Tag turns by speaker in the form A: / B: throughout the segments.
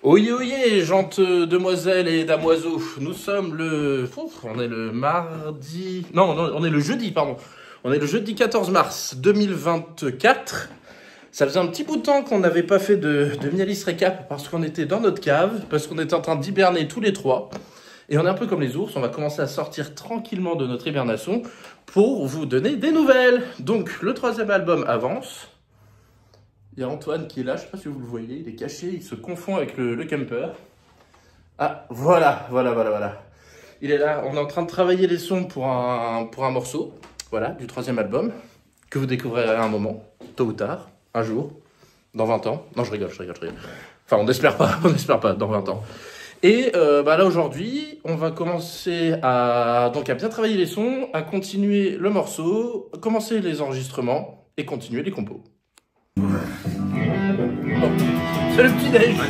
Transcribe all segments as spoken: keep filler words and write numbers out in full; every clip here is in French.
A: Oyez, oyez, gentes demoiselles et damoiseaux, nous sommes le... Ouf, on est le mardi... Non, non, on est le jeudi, pardon. On est le jeudi quatorze mars deux mille vingt-quatre. Ça faisait un petit bout de temps qu'on n'avait pas fait de, de Mialis Récap parce qu'on était dans notre cave, parce qu'on était en train d'hiberner tous les trois. Et on est un peu comme les ours, on va commencer à sortir tranquillement de notre hibernation pour vous donner des nouvelles. Donc, le troisième album avance. Il y a Antoine qui est là, je ne sais pas si vous le voyez, il est caché, il se confond avec le, le camper. Ah, voilà, voilà, voilà, voilà. Il est là, on est en train de travailler les sons pour un, pour un morceau, voilà, du troisième album, que vous découvrirez à un moment, tôt ou tard, un jour, dans vingt ans. Non, je rigole, je rigole, je rigole. Enfin, on n'espère pas, on n'espère pas, dans vingt ans. Et euh, bah là, aujourd'hui, on va commencer à, donc, à bien travailler les sons, à continuer le morceau, commencer les enregistrements et continuer les compos. Ouais. Bon, c'est le petit déj.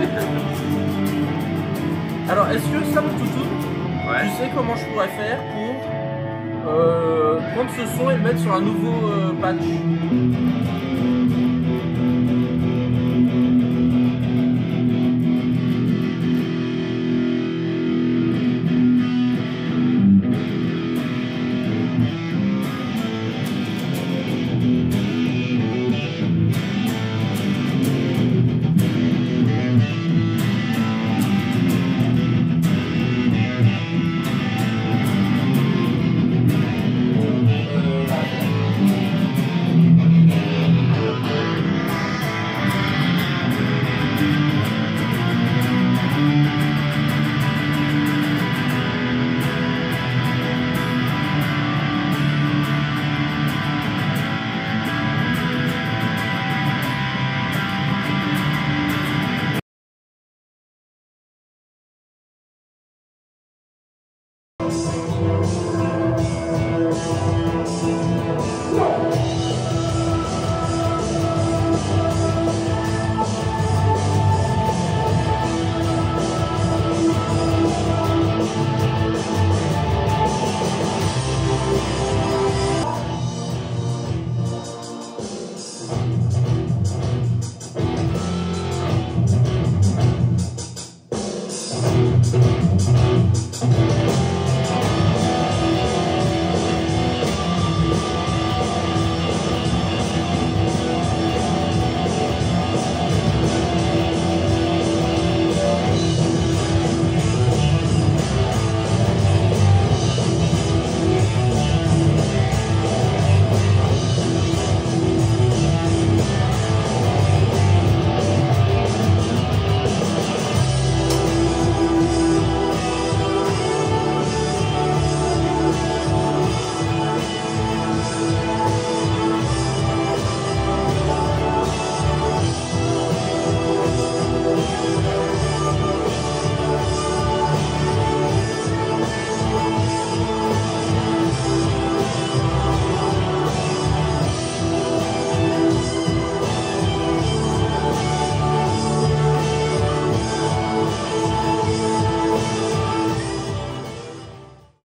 A: Alors, est-ce que ça, mon toutou, ouais. Tu sais comment je pourrais faire pour euh, prendre ce son et le mettre sur un nouveau euh, patch?